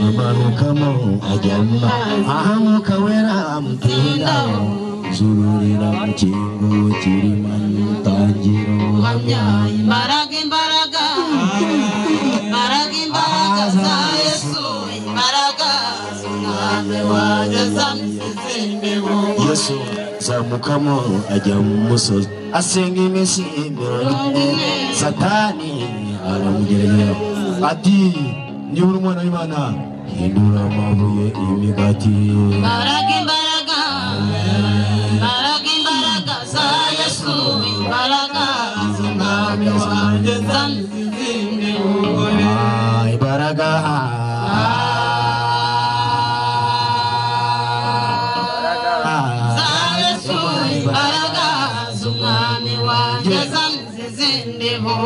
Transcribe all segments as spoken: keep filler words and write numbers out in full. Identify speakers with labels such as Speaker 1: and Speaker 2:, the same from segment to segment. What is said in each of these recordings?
Speaker 1: amanukamo ajyama ahamuka wera mutinda zururira mu kingo kirimani tangiro uhamya
Speaker 2: imbaraga imbaraga imbaraga imbaraga za Yesu imbaraga z'umwami wanjye zamuzimbeho
Speaker 1: Yesu zamukamo ajya mu musozi asenga iminsi mirongo ine Satani aramugerageza ati niba uri umwana w'Imana hindura amabuye imigati
Speaker 2: imbaraga imbaraga imbaraga imbaraga za Yesu imbaraga z'umwami wanjye zamuzimbeho
Speaker 1: imbaraga
Speaker 2: za Yesu imbaraga z'umwami wanjye zamuzimbeho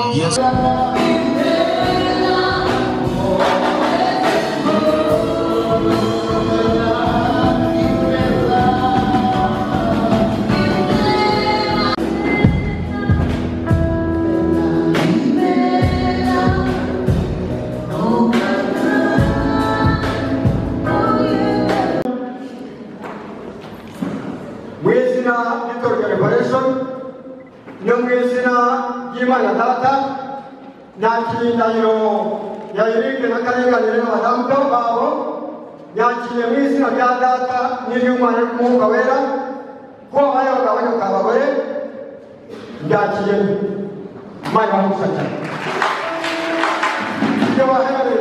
Speaker 3: Imana data nakirindahiro yayirike n'akarenganire n'abadamu babo yakiriye mu izina rya data n'iry'umwana n'umwuka wera ko abaye bagabanyuka abagore yakiriye Imana bamusaka ibyo bahereye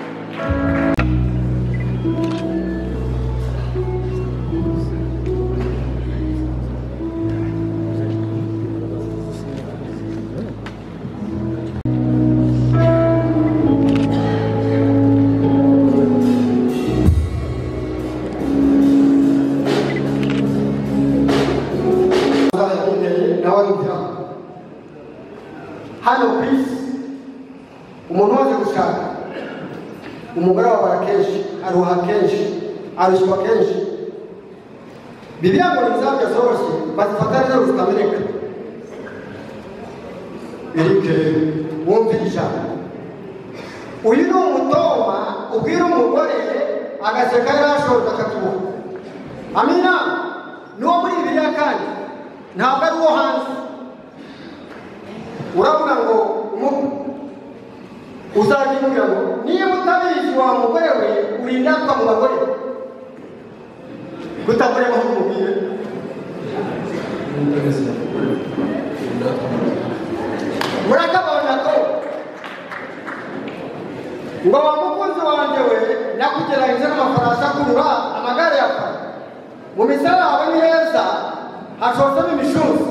Speaker 3: hano please umuntu waje gushaka umugore wabara kenshi aruha kenshi arishwa kenshi Bibiliya ngo nizabya zoroshye bazifata neza zitameneka Erike wumve ijambo uyu ni umutoma ubwira umugore agaseka yarashoje akatuba amina nuwo muri Bibiliya kandi ntabwo ari uwo hanze urabona ngo uzajya ngo niba utabizi wa mugore we urindatwa mu bagore kutamureba nk'umubire murakabona ko ngo wa mukunzi wanjye we nakugerageze n'amafarasi akurura amagare yapfa mu misara yawe ni heza hashozemo imishunzi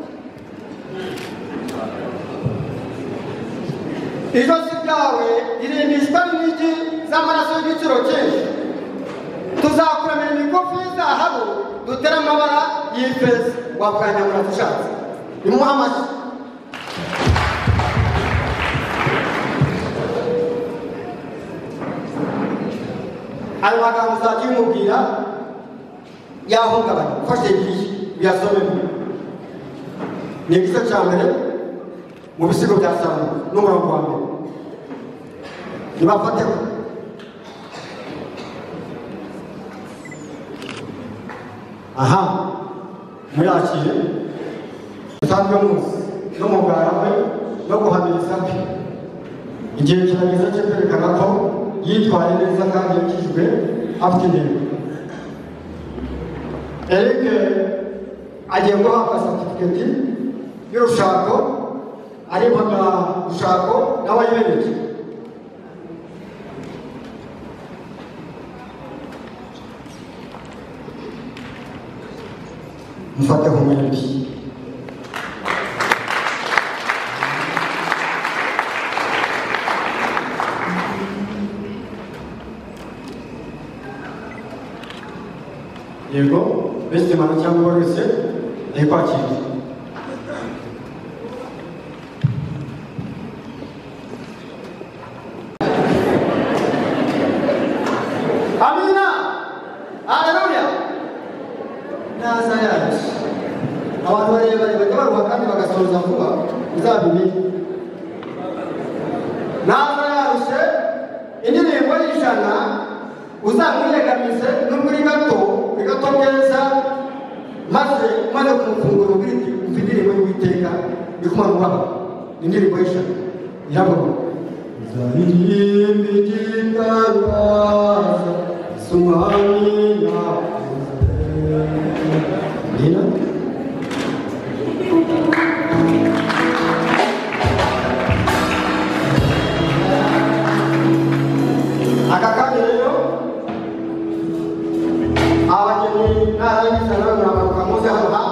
Speaker 3: ijosi ryawe ririmbishwa n'inigi z'amaraso y'igiciro cyinshi tuzakuramira imikufi y'zahabu dutera amabara y'ifeza wabwanya murazishatse nimuha amashyi ayo magambo uzajya umubwira yahungabanya ufashe igihe uyasomemo ni igice cya mbere mu bisigo bya Salomo n'umurongo wa mbere nibafateho aha muyakire usanzwe muzi no mu bwara bwe no guhamiriza bwe igihe kirageze cyo kwerekana ko yitwaye neza kandi yakijwe afite intego Eric agiye guhabwa certificate y'urushako ari mpaka ushako n'abayibereje mfate humwebi yego beste mano cyangwa wese ayikwakira Indirimbo y'ijana uzamwiyegamize n'umuri gato bigato keza maze maze kumufungura ubwite umva indirimbo y'Uwiteka ikumanwa indirimbo y'ishaka iravuga zaririmba igitangaza sumani nawe akakanye rero abageni n'abagize n'abanyamaguru bamuze hano ha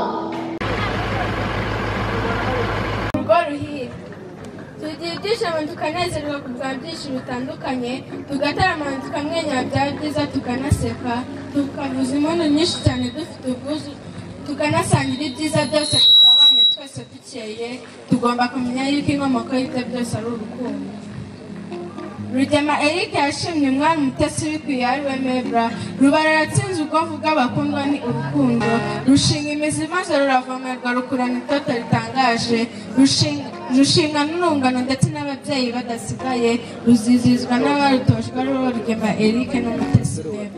Speaker 4: urwo ruhire tugira ibyishimo tukanezerwa ku bwa byinshi bitandukanye tugataramana tukamwenyura byaba byiza tukanaseka tukavuza impundu nyinshi cyane dufite ubwuzu tukanasangira ibyiza byose dusabanye twese dukeye tugomba kumenya yuko inkomoko y'ibyo byose ari urukundo Rugema Eric yashimye umwami Mutesi bikwiye ari we Mbega rubara ratsinze ubwonko bw'abakundwa ni urukundo rushinga imizi maze ruravomerwa rukurana itoto ritangaje rushimwa n'urungano ndetse n'ababyeyi badasigaye ruzizizwa n'abarutojwe ari bo Rugema Eric n'Umutesi Mbega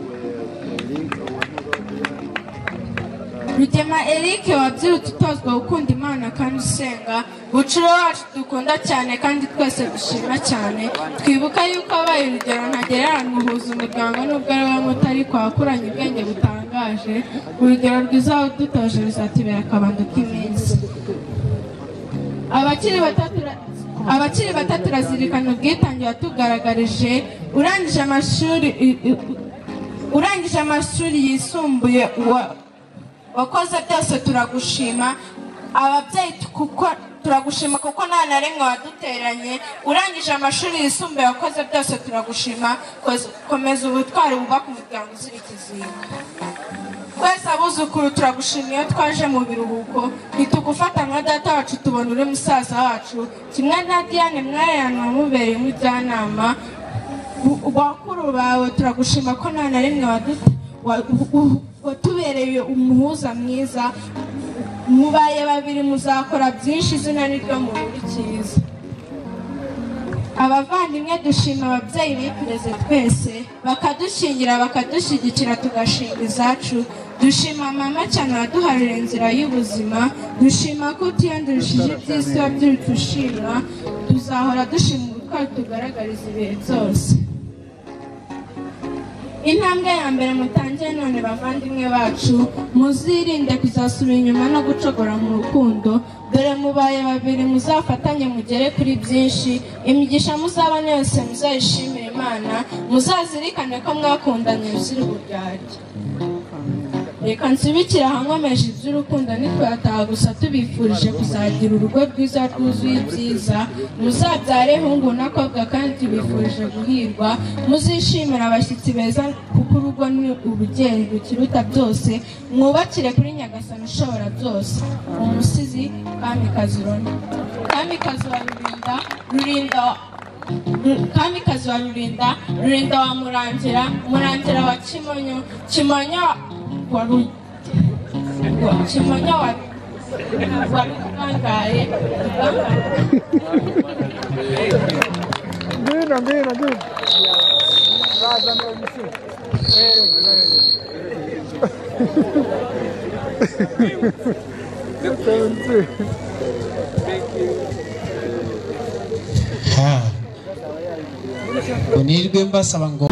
Speaker 4: Rugema Eric wabyirutse utozwa gukunda Imana kandi usenga bucuro wacu dukunda cyane kandi twese dushima cyane twibuka yuko abaye urugero ntagereranywa muhuza umuryango n'ubwo ari we muto ariko wakuranye ubwenge butangaje urugero rwiza dutoje ruzatubera akabando k'iminsi abakiri batatu abakiri batatu turazirikana ubwitange watugaragarije urangije amashuri urangije amashuri yisumbuye wakoze byose turagushima ababyeyi kuko turagushima kuko nta na rimwe waduteranye urangije amashuri yisumbuye wakoze byose turagushima komeza ubutwari bubaka umuryango uzira ikizinga twese abuzukuru turagushima iyo twaje mu biruhuko ntitugufata nka data wacu tubona uri musaza wacu kimwe na Diane mwarayana wamubereye umujyanama bakuru bawe turagushima ko nta na rimwe watubereye umuhuza mwiza mubaye babiri muzakora byinshi izina ni ryo muburikiza abavandimwe dushima ababyeyi bitureze twese bakadushingira bakadushyigikira tugashinga izacu dushima mama cyane waduharira inzira y'ubuzima dushima ko utiyandurishije iby'isi wabyirutse ushima tuzahora dushima ubutwari tugaragariza ibihe byose intambwe ya mbere mutangiye none bavandimwe bacu muzirinde kuzasubira inyuma no gucogora mu rukundo dore mubaye babiri muzafatanye mugere kuri byinshi imigisha muzabona yose muzayishimire Imana muzazirikane ko mwakundanye bizira uburyarya reka nsubikira ahankomeje iby'urukundo ntitwataha gusa tubifurije kuzagira urugo rwiza rwuzuye ibyiza muzabyare hungu n'akobwa kandi tubifurije guhirwa muzishimira abashyitsi beza kuko urugo ni urugendo rukiruta byose mwubakire kuri Nyagasani ushobora byose umusizi Kamikazi Roni Kamikazi wa Rurinda Rurinda Kamikazi wa Rurinda Rurinda wa Murangira Murangira wa Kimonyo Kimonyo waru Kimonyo wa warugangare
Speaker 5: Ngwino ngwino ngwino Raza no misi
Speaker 1: ha Unirwe mbasaba ngo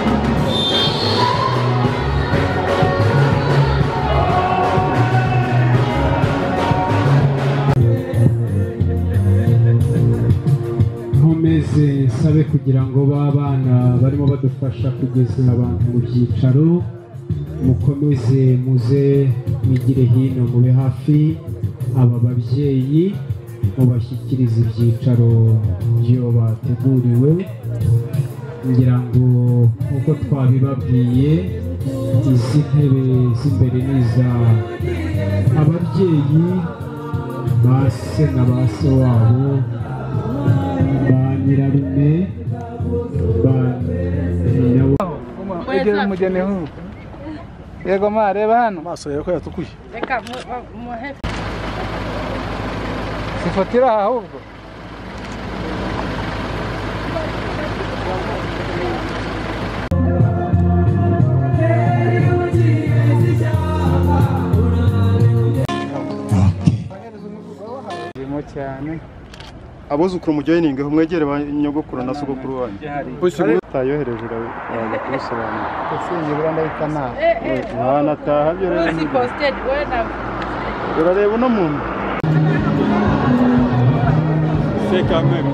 Speaker 6: nkomeze sabe kugira ngo babana barimo badufasha kugeza abantu mu byicaro mukomeze muze mwigire hino mube hafi aba babyeyi mubashyikiriza ibyicaro byo bateguriwe ngira ngo nk'uko twabibabwiye izi ntebe z'imbere n'iza ababyeyi ba se na ba se wabo ba nyirarume ba nyinawe
Speaker 5: egera umugeni hu yego ma reba hano maso yawe ko yatukuye
Speaker 2: reka muhe
Speaker 5: sifatira ahubwo cyane
Speaker 3: abuzukuru mujyoyininge mwegere ba nyogokuru na sogokuru wanyu pushi tayohereje uraza kubisobanura
Speaker 5: ese nibura ndahita na
Speaker 3: mwana taha byo rero
Speaker 2: uzi posted wena
Speaker 3: urareba uno muntu seka mbega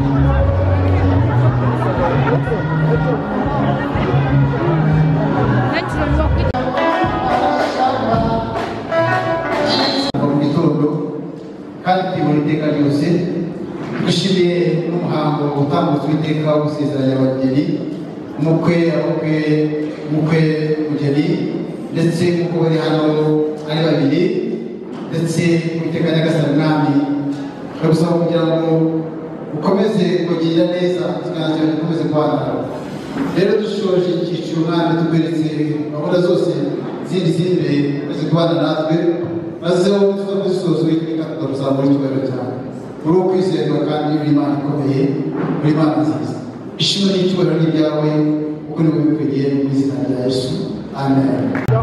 Speaker 7: kandi tubona iteka ryose dushimiye n'umuhango utambutse w'iteka wo gusezeranya abageni umukwe abukwe umukwe mugeni ndetse nk'uko bari hano ari babiri ndetse uwiteka nyagasani mwami ndagusaba kugira ngo ukomeze kugirira neza ikiganza cyawe gikomeze kubana rero dushoje icyiciro mwami tugweretse gahunda zose zindi ziri imbere ukomeze kubana natwe maze wowe tuza kuzisoza uwiteka tukagusaba icyubahiro cyawe uri uwo kwizerwa kandi uri Imana ikomeye uri Imana nziza ishimwe n'icyubahiro ni ibyawe kuko ni wowe bikwiriye mu izina rya Yesu amen.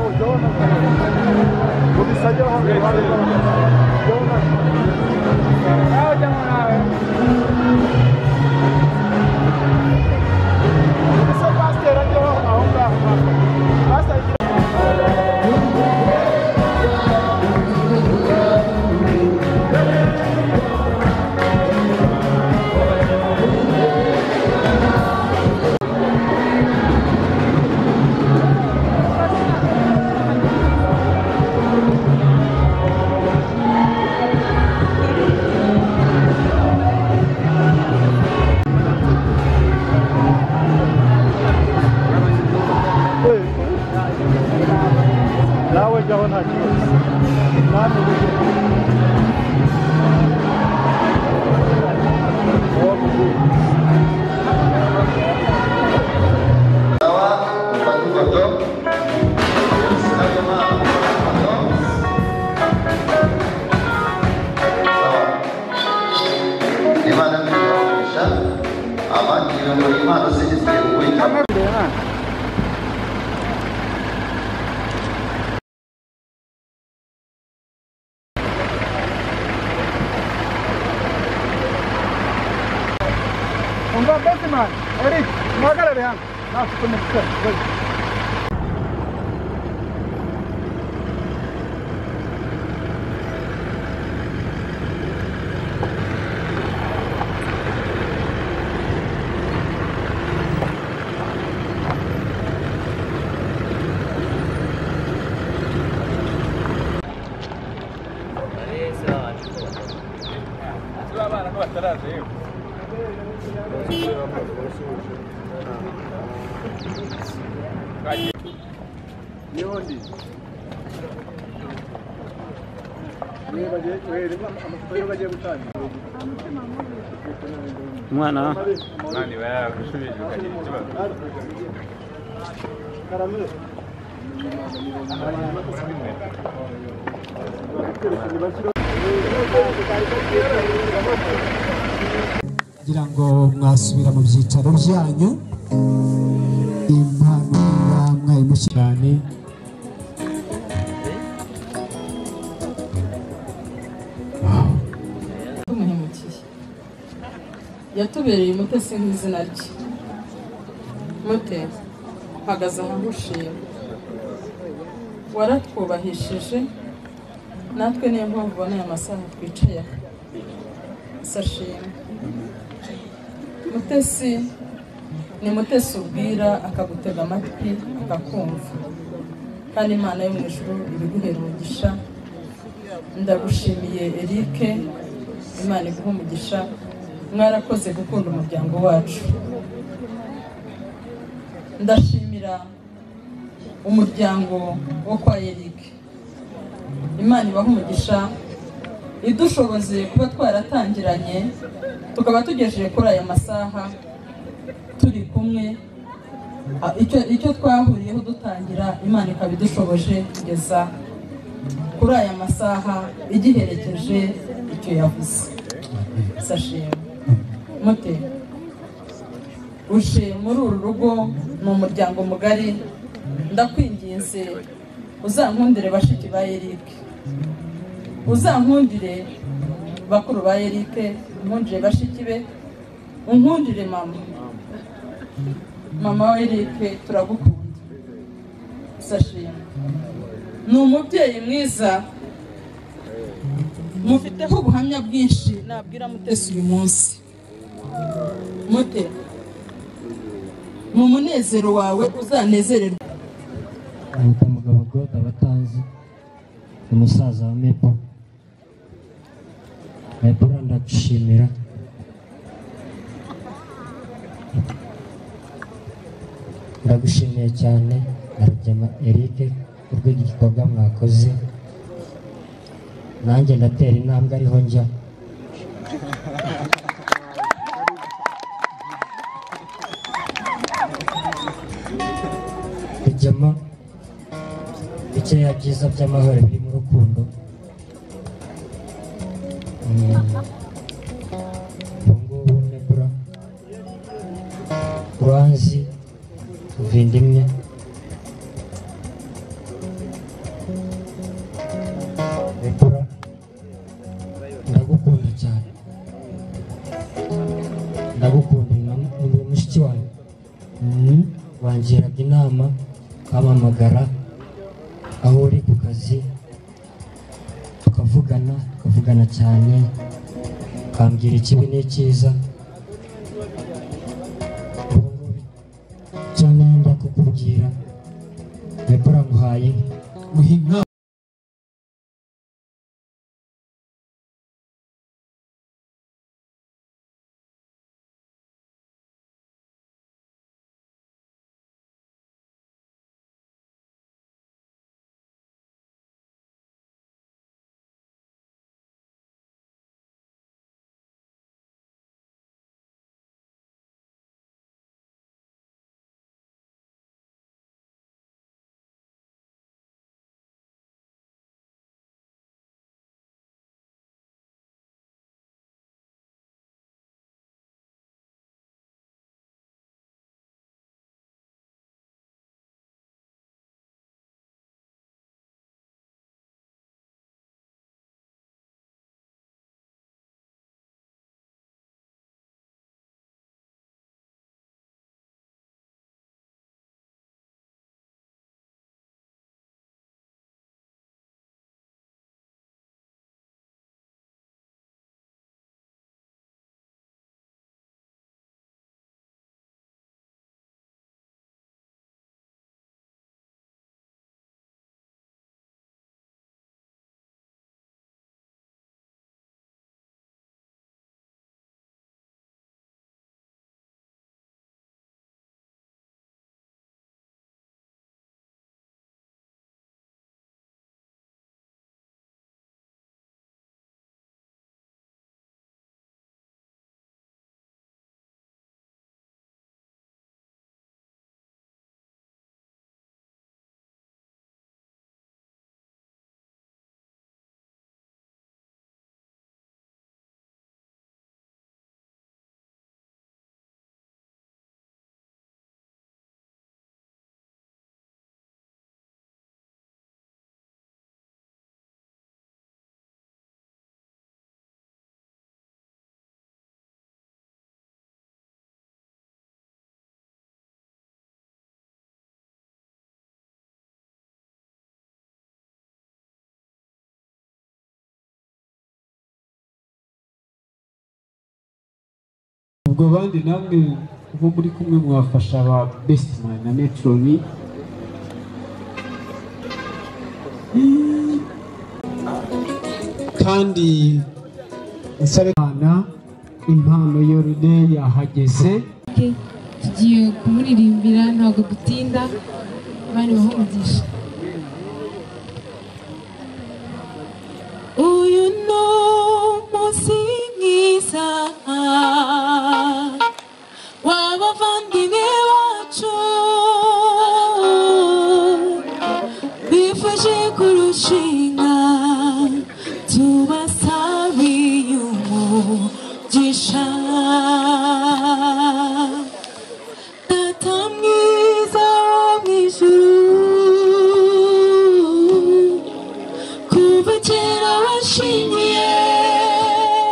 Speaker 3: nawe jyaho nta kibazo nawe
Speaker 8: Imana n'umugisha abandi ngo Imana zigeze kuwita
Speaker 5: umva basi man Eric muhagarare hano nafite umukoro
Speaker 3: umwana
Speaker 9: mani baragushubije ukagira ikibazo
Speaker 1: kugira ngo mwasubira mu byicaro byanyu impano mwayimushye cyane
Speaker 2: tumuhemukiye yatubereye umutesi nk'izina rye mute mpagaze ahantu ushima waratwubahishije natwe niyo mpamvu ubona aya masaha twicaye aha sashima mutesi ni mutesi ubwira akagutega amatwi akakumva kandi Imana yo mu ijuru ibiguhera umugisha ndagushimiye Eric Imana iguha umugisha mwarakoze gukunda umuryango wacu ndashimira umuryango wo kwa Eric Imana ibaha umugisha idushoboze kuba twaratangiranye tukaba tugejeje kuri aya masaha turi kumwe icyo icyo twahuriyeho dutangira Imana ikaba idushoboje kugeza kuri aya masaha igiherekeje icyo yavuze sashima mute uje muri uru rugo ni umuryango mugari ndakwinginze uzankundire bashiki ba Eric uzankundire bakuru ba Eric, unkundire bashiki be, unkundire mama. Mama wa Eric turagukunda. Sashima. Ni umubyeyi mwiza. Mufiteho ubuhamya bwinshi nabwira Mutesi uyu munsi. Mute. Mu munezero wawe uzanezererwa.
Speaker 10: Ahita mugabo God abatanzi. Umusaza wa Mepo. Mepo ndagushimira. Ndagushimiye cyane Arugema Eric urw'igikorwa mwakoze. Nanjye ndatera intambwe ariho njya. Rugema bikeya byiza by'amahoro biri mu rukundo. Ubungubu Nebura uranzi tuvindimwe. Nebura ndagukunda cyane. Ndagukunda ni mushiki wanjye. Wangiraga inama ukampamagara aho uri ku kazi tukavugana tukavugana cyane ukambwira ikibi n'icyiza. Icyo nenda kukubwira Nebura nguhaye muhinga.
Speaker 6: ubwo bandi namwe ubu muri kumwe mwafasha aba best man na Metroni. Kandi nsabana impano y'Oride yahageze.
Speaker 11: Tugiye kumuririmbira ntabwo gutinda bari bahumugisha. Uyu no musingiza wabavandimwe bacu bifashe kurushinga tubasabiye umugisha. Data mwiza wo mw'ijuru kuva kera washingiye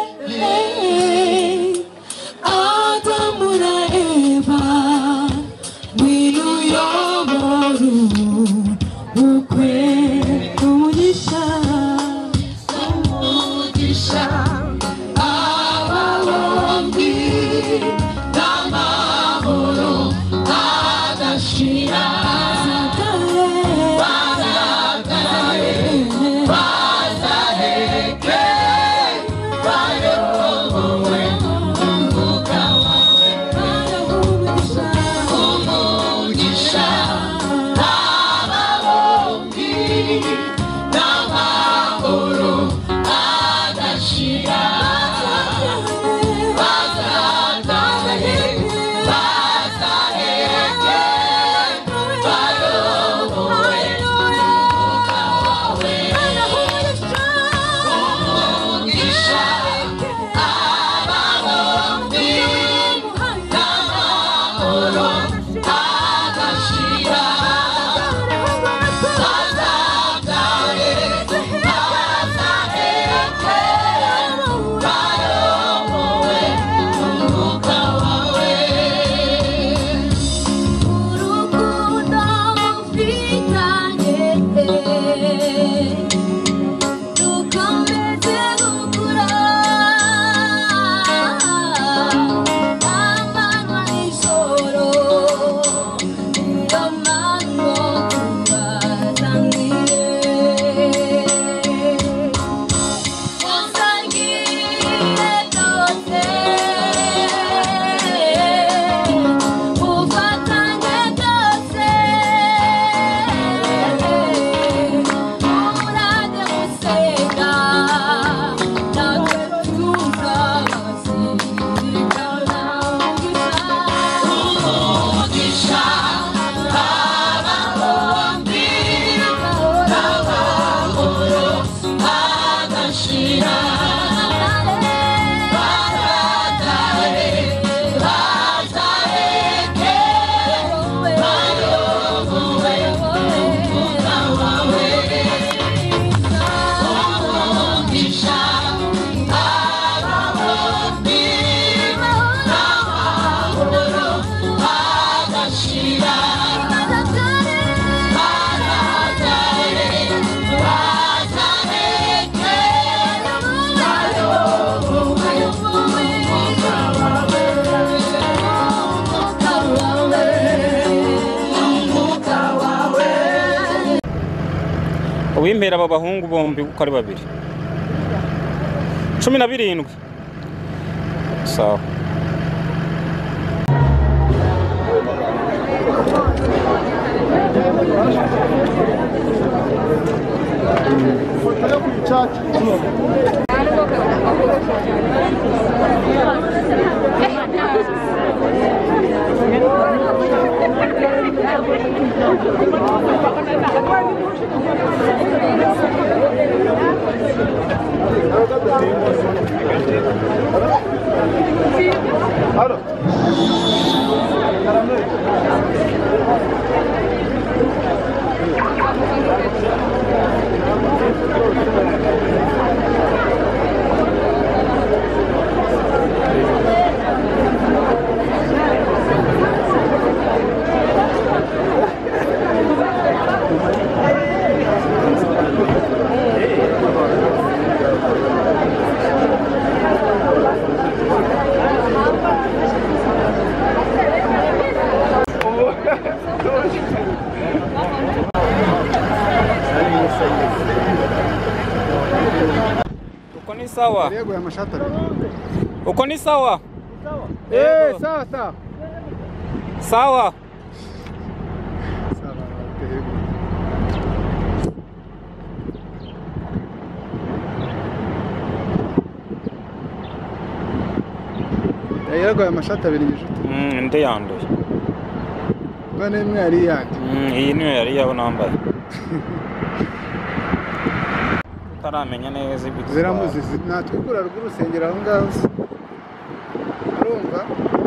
Speaker 12: Uwimpera aba bahungu bombi uko ari babiri cumi na birindwi sawa
Speaker 5: Halo.
Speaker 12: Uko ni sawa?
Speaker 5: Yego ya mashata.
Speaker 12: Uko ni sawa?
Speaker 5: Eh, sawa sawa.
Speaker 12: Sawa.
Speaker 7: Yego ya mashata abiri n'inshuti.
Speaker 12: Mm, nde yanduye.
Speaker 7: None imwe yari yandi.
Speaker 12: Mm, iyi niyo yari yabo nambaye. Taramenya neza ibyo.
Speaker 7: Ziramuzizi natwe kura rw'urusengero aho ngaho. Urumva?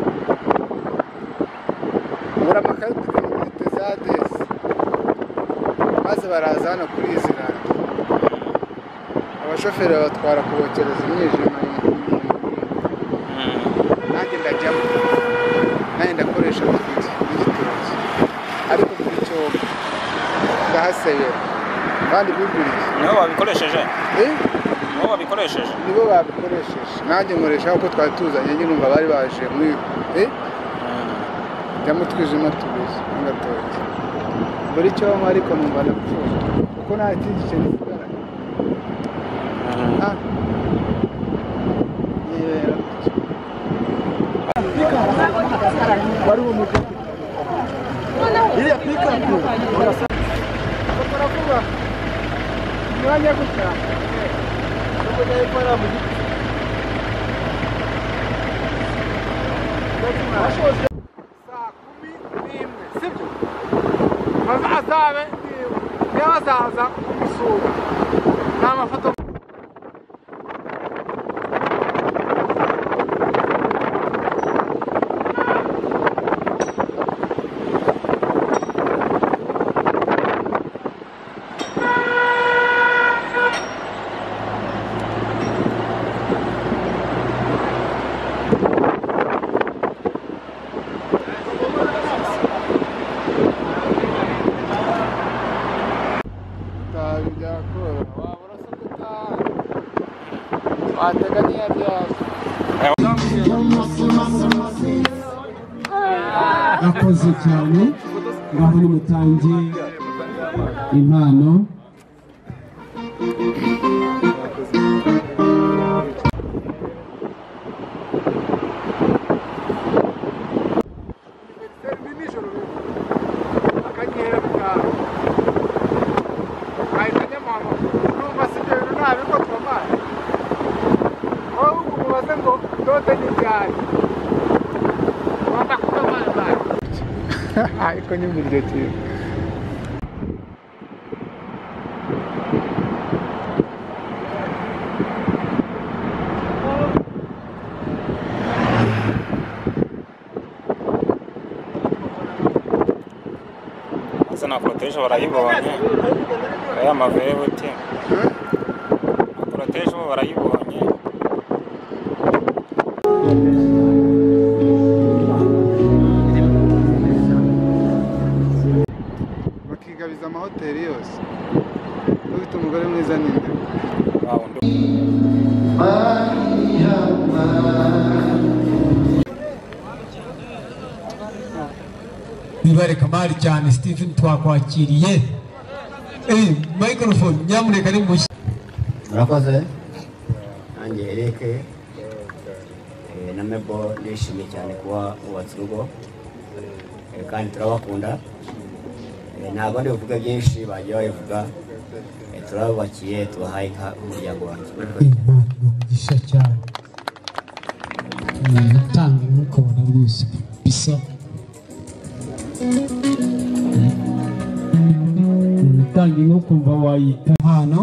Speaker 7: Ura makarita kuri Tezades. Maze baraza hano kuri izi randa. Abashoferi batwara kubokereza imyijima. Nanjye ndajyamo. Nanjye ndakoresha igiti n'igitoki. Ariko kuri cyo ndahaseye. Kandi biguriye.
Speaker 12: Nibo babikoresheje?
Speaker 7: Eh?
Speaker 12: Nibo babikoresheje?
Speaker 7: Nibo babikoresheje. Nanjye nkoresha uko twari tuzanye nyine umva bari baje muri eh?
Speaker 5: jya mu twijima tubiri ngatoki buri cyo bamwe ariko numva napfuye kuko nta kindi kintu kigaragara ah yera wari mu muco ile pika tu baravuga mwanya gusa ubwo dai para mu saa kumi n'imwe sibyo bazazabe n'abazaza kumusura n'amafoto
Speaker 6: akoze cyane ngaho nimutange impano
Speaker 5: ariko nyumvira cyane
Speaker 12: asa na protege barayibonye aya mavebuti protege barayibonye
Speaker 5: bakigabiza amahoteli yose ufite umugore mwiza ninde
Speaker 1: bibareka mari cyane Stephen twakwakiriye eh microphone nyamureka ari mushya
Speaker 13: murakoze nanjye Ereke na Mebo nishimiye cyane kuba ubatse urugo kandi turabakunda ntabwo ndi buvuga byinshi bagiye babivuga turabubakiye tubahaye umuryango wanjye
Speaker 1: gisha cyane utanga nk'uko ubona rwose bisa utanga nko kumva wayita hano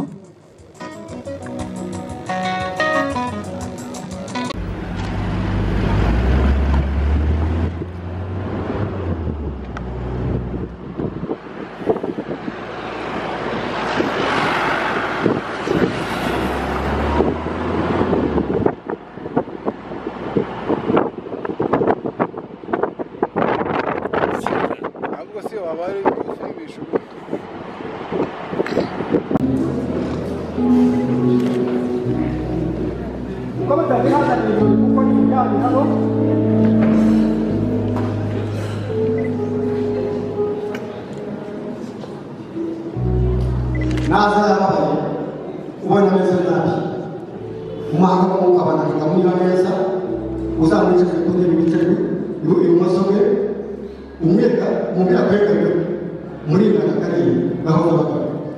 Speaker 3: naza yabaye ubona meze nabi umuhanga wo ukabana tukamira neza uzamwicaje ku ntebe y'ibitego ibumoso bwe umwega umubwira kwegamiye muri ngana kariye naho babaga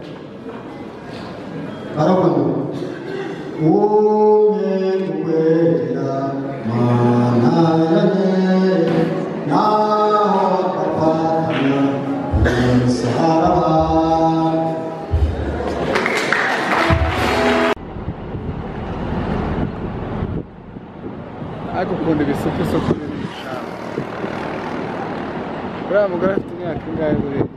Speaker 3: baravuga uye kwegera mana yanjye naho kapatana umusaraba
Speaker 5: ariko ukunda ibisuku isuku n'ibishanga uriya mugore afite imyaka ingahe buriya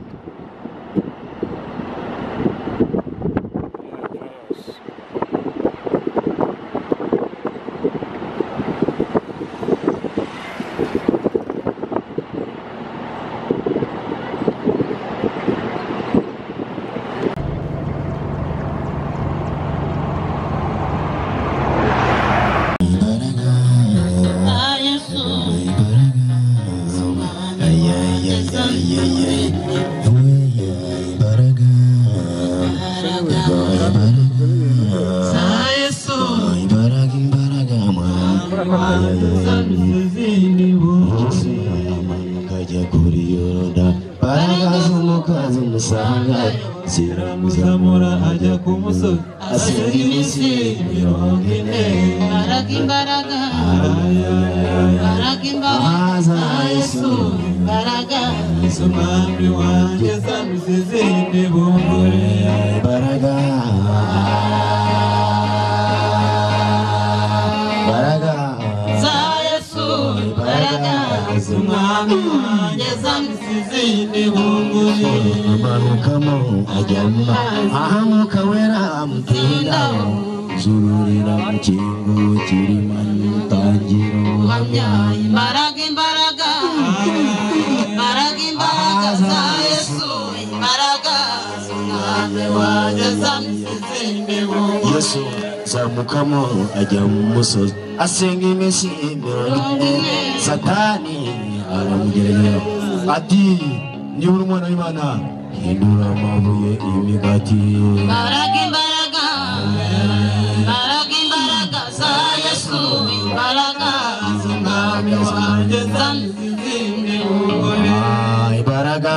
Speaker 11: Yeah.
Speaker 14: imbaraga imbaraga imbaraga mukajya kuri yoroda imbaraga z'umukazi umusanga ziramuzamura ajya ku musozi asiga iminsi mirongo ine
Speaker 11: imbaraga imbaraga imbaraga imbaraga za Yesu imbaraga
Speaker 14: z'umwami wanjye zamuze zindi bungure imbaraga imbaraga
Speaker 11: za Yesu imbaraga z'umwami wanjye zamuze zindi bungure
Speaker 14: amanukamo ajyamo ahamuka wera amutindaho zururira mu kingo kirimo n'utangiro
Speaker 11: uhamya imbaraga imbaraga imbaraga imbaraga za Yesu imbaraga z'umwami wanjye zamuze zindi bungure
Speaker 14: Yesu zamukamo ajya mu musozi asenga iminsi mirongo ine satani aramugerera ati niba uri umwana w'Imana hindura amabuye imigati
Speaker 11: imbaraga imbaraga imbaraga imbaraga za Yesu imbaraga z'umwami wanjye zamuze zindi bungure
Speaker 14: imbaraga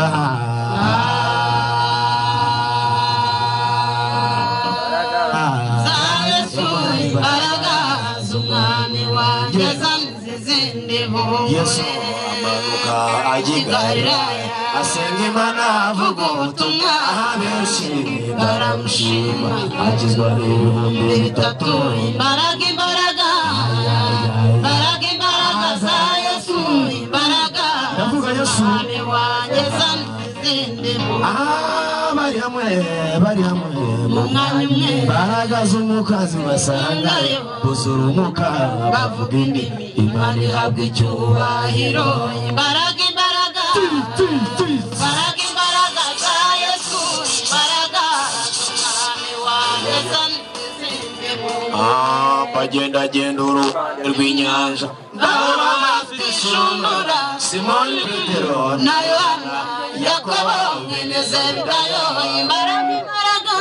Speaker 11: za Yesu imbaraga z'umwami wanjye zamuze zindi bungure
Speaker 14: Yesu amanuka agigarira asenga Imana avuga ubutumwa abenshi baramushima agizwa n'ibihumbi bitatu
Speaker 11: imbaraga imbaraga imbaraga imbaraga za Yesu imbaraga z'umwami wanjye zamuze zindi bungure
Speaker 14: bari hamwe bari hamwe mu mwanya umwe imbaraga z'umukazi basangayo buzura umuka bavuga indimi Imana ihabwa icyubahiro
Speaker 11: imbaraga imbaraga imbaraga imbaraga za Yesu imbaraga z'umwami wanjye zamuze zindi bungure
Speaker 14: bagendagenda uruhande rw'inyanja
Speaker 11: ndabona amafi ishundura
Speaker 14: Simoni Petero
Speaker 11: na Yohana Yakobo mwene Zebedayo imbaraga imbaraga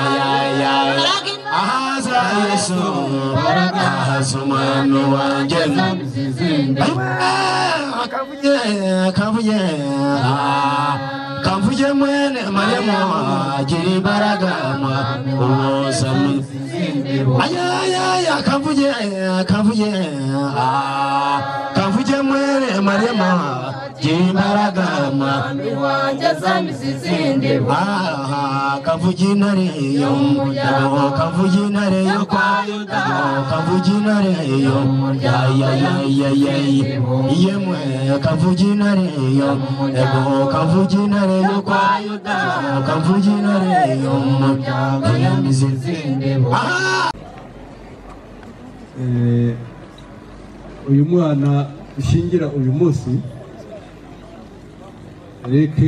Speaker 14: ahaza Yesu ahaza umwana wanjye akavuye akavuye kavuye mwene Mariyamu agira imbaraga uwoza ayaya kavuye kavuye kavuye mwene Mariyamu agira imbaraga
Speaker 2: umwami wanjye zamuze zindi
Speaker 14: aha kavuye intare yo mu muryango kavuye intare yo kwa Yuda kavuye intare yo mu muryango yemwe kavuye intare yo ego kavuye intare yo kwa Yuda kavuye intare yo mu muryango yamize zindi
Speaker 1: uyu mwana ushingira uyu munsi reke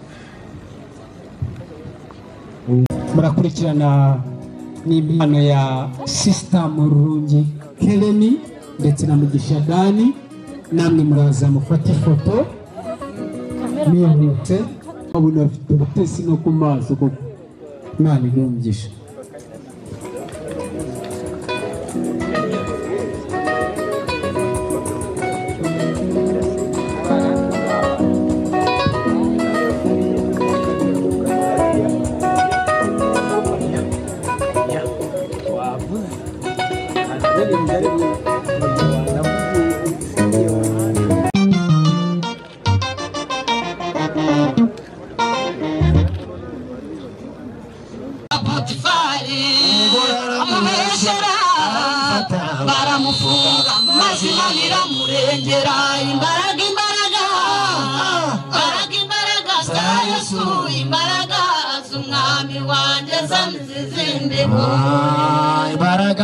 Speaker 1: murakurikirana n'impano ya Sister Murungi Keleni ndetse na Mugisha Dani namwe muraza mufata ifoto mwihute abona afite ubutesi no ku maso koko Imana igumugisha
Speaker 11: baramufunga mazina biramurengera imbaraga imbaraga imbaraga imbaraga za Yesu imbaraga z'umwami wanjye zamuze zindi
Speaker 14: imbaraga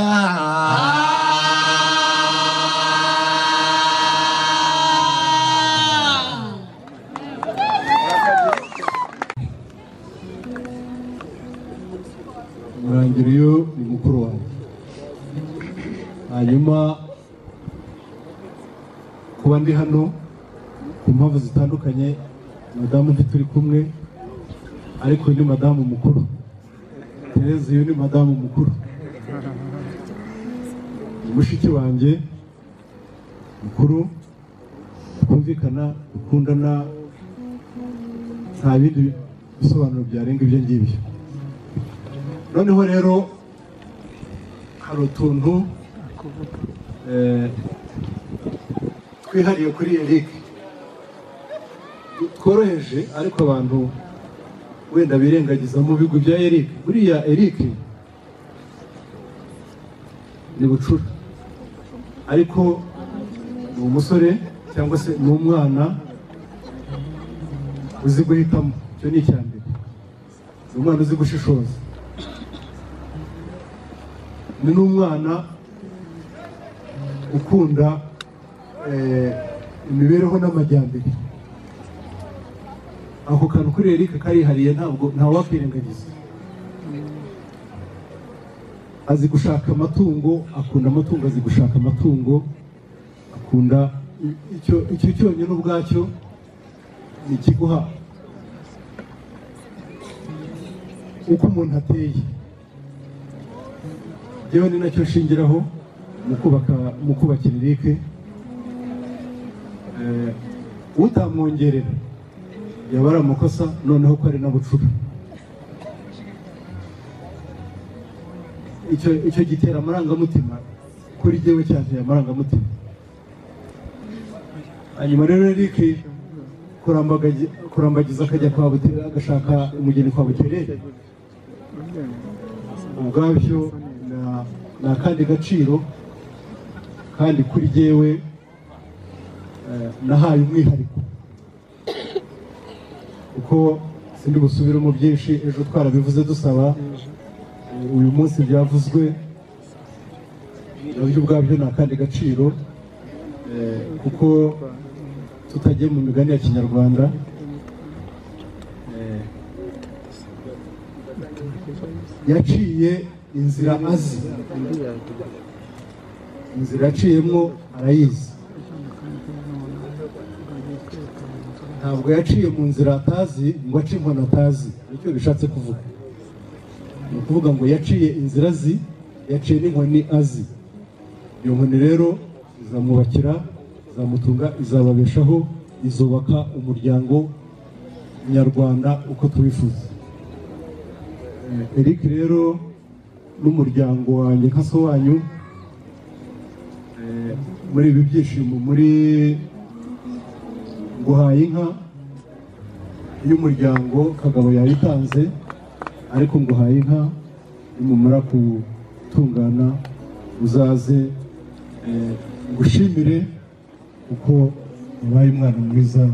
Speaker 1: Murangiriyo ni mukuru wawe hanyuma kuba ndi hano ku mpamvu zitandukanye
Speaker 6: madamu mfite turi kumwe, ariko ni madamu mukuru. Tereza uyu ni madamu mukuru, mushiki wanjye mukuru, twumvikana, dukundana, nta bindi bisobanuro byarenga ibyo ngibyo. Noneho rero hari utuntu twihariye kuri Eric tworoheje, ariko abantu wenda birengagiza mu bigwi bya Eric. Buriya Eric ni bucura, ariko ni umusore cyangwa se ni umwana uzi guhitamo. Icyo ni icya mbere. Ni umwana uzi gushishoza, ni n'umwana ukunda imibereho n'amajyambere. Ako kantu kuri Eric karihariye, ntabwo ntawakwirengagiza. Azi gushaka amatungo, akunda amatungo, azi gushaka amatungo, akunda icyo icyo cyonyine ubwacyo ni ikiguha uko umuntu ateye. Yewe ni nacyo nshingiraho mu kubaka mu kubakira Eric. Eh, utamwongerera yaba ari amakosa, noneho ko ari na bucura. Icyo icyo gitera amarangamutima kuri jyewe, cyanteye amarangamutima. Hanyuma rero Eric kurambagiza akajya kwa Butere, agashaka umugeni kwa Butere, ubwabyo ni akandi gaciro, kandi kuri jyewe nahaye umwihariko, kuko sindi busubiremo byinshi. Ejo twarabivuze dusaba, uyu munsi byavuzwe, nabyo ubwabyo ni akandi gaciro, kuko tutagiye mu migani ya Kinyarwanda, yaciye inzira azi, inzira yaciyemo arayizi. Ntabwo yaciye mu nzira atazi ngo ace inkono atazi. Nicyo bishatse kuvuga. Ni ukuvuga ngo yaciye inzira azi, yaciye n'inkoni azi. Iyo nkoni rero izamwubakira, izamutunga, izababeshaho, izubaka umuryango nyarwanda uko tubifuza. Eric rero n'umuryango wanjye nka so wanyu, muri ibi byishimo, muri guhaye inka y'umuryango Kagabo yayitanze, ariko nguhaye inka nimumara gutungana uzaze ngushimire uko ubaye umwana mwiza.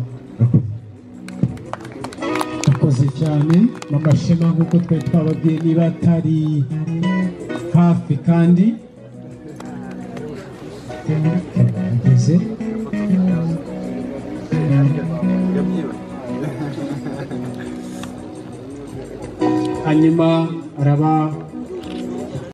Speaker 1: Akoze cyane mama Shema, nk'uko twari twababwiye, niba atari hafi kandi ageze. Hanyuma araba